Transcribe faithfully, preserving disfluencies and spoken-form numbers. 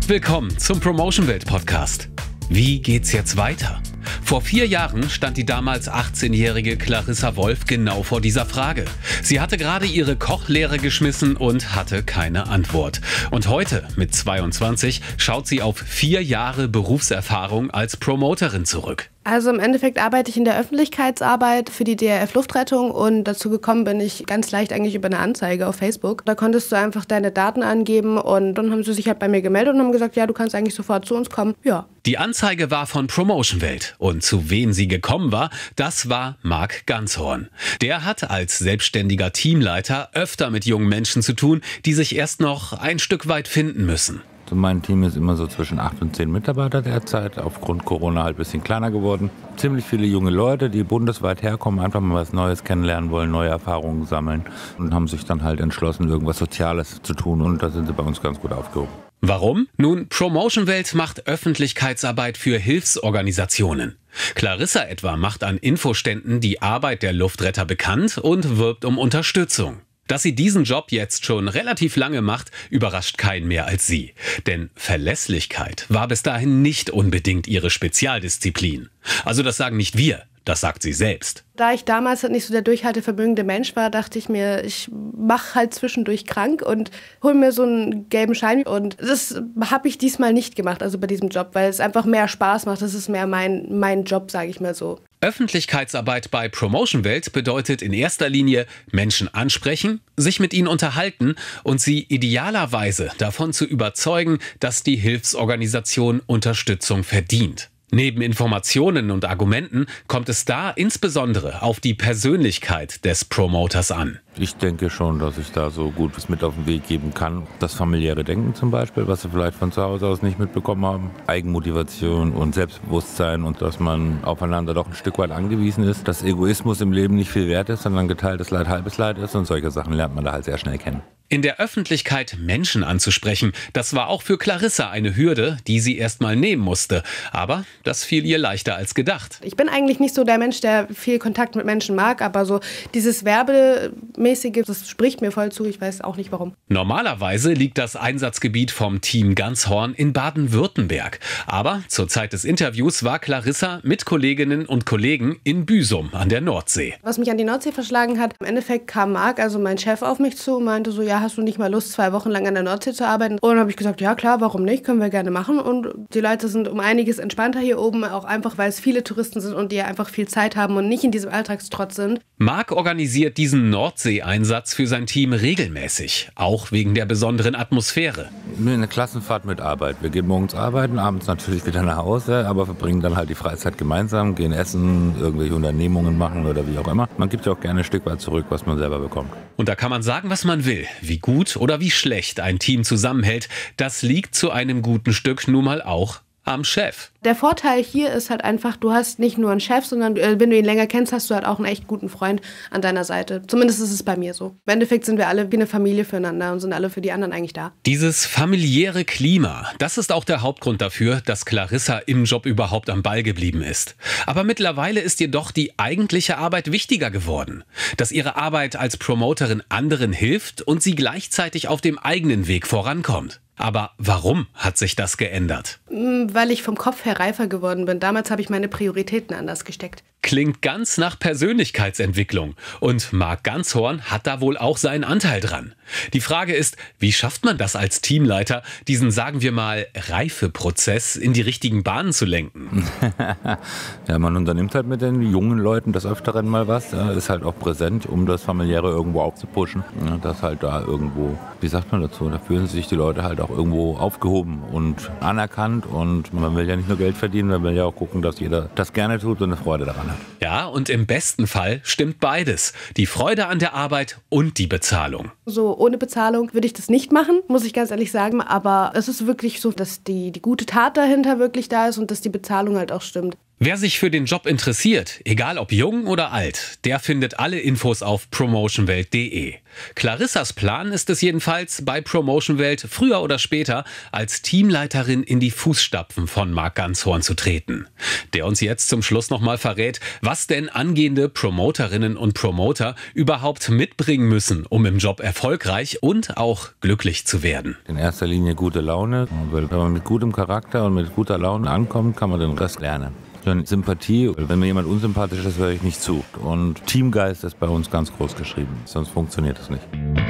Herzlich willkommen zum Promotion Welt Podcast. Wie geht's jetzt weiter? Vor vier Jahren stand die damals achtzehnjährige Clarissa Wolf genau vor dieser Frage. Sie hatte gerade ihre Kochlehre geschmissen und hatte keine Antwort. Und heute, mit zweiundzwanzig, schaut sie auf vier Jahre Berufserfahrung als Promoterin zurück. Also im Endeffekt arbeite ich in der Öffentlichkeitsarbeit für die D R F Luftrettung und dazu gekommen bin ich ganz leicht eigentlich über eine Anzeige auf Facebook. Da konntest du einfach deine Daten angeben und dann haben sie sich halt bei mir gemeldet und haben gesagt, ja, du kannst eigentlich sofort zu uns kommen. Ja. Die Anzeige war von Promotion Welt und zu wem sie gekommen war, das war Marc Ganzhorn. Der hat als selbstständiger Teamleiter öfter mit jungen Menschen zu tun, die sich erst noch ein Stück weit finden müssen. Also mein Team ist immer so zwischen acht und zehn Mitarbeiter derzeit, aufgrund Corona halt ein bisschen kleiner geworden. Ziemlich viele junge Leute, die bundesweit herkommen, einfach mal was Neues kennenlernen wollen, neue Erfahrungen sammeln und haben sich dann halt entschlossen, irgendwas Soziales zu tun und da sind sie bei uns ganz gut aufgehoben. Warum? Nun, Promotion Welt macht Öffentlichkeitsarbeit für Hilfsorganisationen. Clarissa etwa macht an Infoständen die Arbeit der Luftretter bekannt und wirbt um Unterstützung. Dass sie diesen Job jetzt schon relativ lange macht, überrascht keinen mehr als sie. Denn Verlässlichkeit war bis dahin nicht unbedingt ihre Spezialdisziplin. Also das sagen nicht wir, das sagt sie selbst. Da ich damals halt nicht so der durchhaltevermögende Mensch war, dachte ich mir, ich mache halt zwischendurch krank und hole mir so einen gelben Schein. Und das habe ich diesmal nicht gemacht, also bei diesem Job, weil es einfach mehr Spaß macht. Das ist mehr mein, mein Job, sage ich mal so. Öffentlichkeitsarbeit bei Promotion Welt bedeutet in erster Linie Menschen ansprechen, sich mit ihnen unterhalten und sie idealerweise davon zu überzeugen, dass die Hilfsorganisation Unterstützung verdient. Neben Informationen und Argumenten kommt es da insbesondere auf die Persönlichkeit des Promoters an. Ich denke schon, dass ich da so gut was mit auf den Weg geben kann. Das familiäre Denken zum Beispiel, was sie vielleicht von zu Hause aus nicht mitbekommen haben. Eigenmotivation und Selbstbewusstsein und dass man aufeinander doch ein Stück weit angewiesen ist. Dass Egoismus im Leben nicht viel wert ist, sondern geteiltes Leid halbes Leid ist und solche Sachen lernt man da halt sehr schnell kennen. In der Öffentlichkeit Menschen anzusprechen, das war auch für Clarissa eine Hürde, die sie erst mal nehmen musste. Aber das fiel ihr leichter als gedacht. Ich bin eigentlich nicht so der Mensch, der viel Kontakt mit Menschen mag, aber so dieses Werbemäßige, das spricht mir voll zu. Ich weiß auch nicht warum. Normalerweise liegt das Einsatzgebiet vom Team Ganzhorn in Baden-Württemberg. Aber zur Zeit des Interviews war Clarissa mit Kolleginnen und Kollegen in Büsum an der Nordsee. Was mich an die Nordsee verschlagen hat, im Endeffekt kam Marc, also mein Chef, auf mich zu und meinte so, ja, hast du nicht mal Lust, zwei Wochen lang an der Nordsee zu arbeiten? Und dann habe ich gesagt, ja klar, warum nicht, können wir gerne machen. Und die Leute sind um einiges entspannter hier oben, auch einfach, weil es viele Touristen sind und die einfach viel Zeit haben und nicht in diesem Alltagstrotz sind. Marc organisiert diesen Nordsee-Einsatz für sein Team regelmäßig, auch wegen der besonderen Atmosphäre. Eine Klassenfahrt mit Arbeit. Wir gehen morgens arbeiten, abends natürlich wieder nach Hause, aber verbringen dann halt die Freizeit gemeinsam, gehen essen, irgendwelche Unternehmungen machen oder wie auch immer. Man gibt ja auch gerne ein Stück weit zurück, was man selber bekommt. Und da kann man sagen, was man will. Wie gut oder wie schlecht ein Team zusammenhält, das liegt zu einem guten Stück nun mal auch am Chef. Der Vorteil hier ist halt einfach, du hast nicht nur einen Chef, sondern äh, wenn du ihn länger kennst, hast du halt auch einen echt guten Freund an deiner Seite. Zumindest ist es bei mir so. Im Endeffekt sind wir alle wie eine Familie füreinander und sind alle für die anderen eigentlich da. Dieses familiäre Klima, das ist auch der Hauptgrund dafür, dass Clarissa im Job überhaupt am Ball geblieben ist. Aber mittlerweile ist ihr doch die eigentliche Arbeit wichtiger geworden. Dass ihre Arbeit als Promoterin anderen hilft und sie gleichzeitig auf dem eigenen Weg vorankommt. Aber warum hat sich das geändert? Weil ich vom Kopf her reifer geworden bin. Damals habe ich meine Prioritäten anders gesteckt. Klingt ganz nach Persönlichkeitsentwicklung. Und Marc Ganzhorn hat da wohl auch seinen Anteil dran. Die Frage ist, wie schafft man das als Teamleiter, diesen, sagen wir mal, Reifeprozess in die richtigen Bahnen zu lenken? Ja, man unternimmt halt mit den jungen Leuten des Öfteren mal was. Ja, ist halt auch präsent, um das Familiäre irgendwo aufzupushen. Ja, dass halt da irgendwo, wie sagt man dazu, da fühlen sich die Leute halt auch irgendwo aufgehoben und anerkannt. Und man will ja nicht nur Geld verdienen, man will ja auch gucken, dass jeder das gerne tut und eine Freude daran hat. Ja, und im besten Fall stimmt beides. Die Freude an der Arbeit und die Bezahlung. So ohne Bezahlung würde ich das nicht machen, muss ich ganz ehrlich sagen. Aber es ist wirklich so, dass die, die gute Tat dahinter wirklich da ist und dass die Bezahlung halt auch stimmt. Wer sich für den Job interessiert, egal ob jung oder alt, der findet alle Infos auf promotionwelt punkt de. Clarissas Plan ist es jedenfalls, bei Promotion Welt früher oder später als Teamleiterin in die Fußstapfen von Marc Ganzhorn zu treten. Der uns jetzt zum Schluss nochmal verrät, was denn angehende Promoterinnen und Promoter überhaupt mitbringen müssen, um im Job erfolgreich und auch glücklich zu werden. In erster Linie gute Laune, weil wenn man mit gutem Charakter und mit guter Laune ankommt, kann man den Rest lernen. Sympathie, wenn mir jemand unsympathisch ist, höre ich nicht zu. Und Teamgeist ist bei uns ganz groß geschrieben, sonst funktioniert es nicht.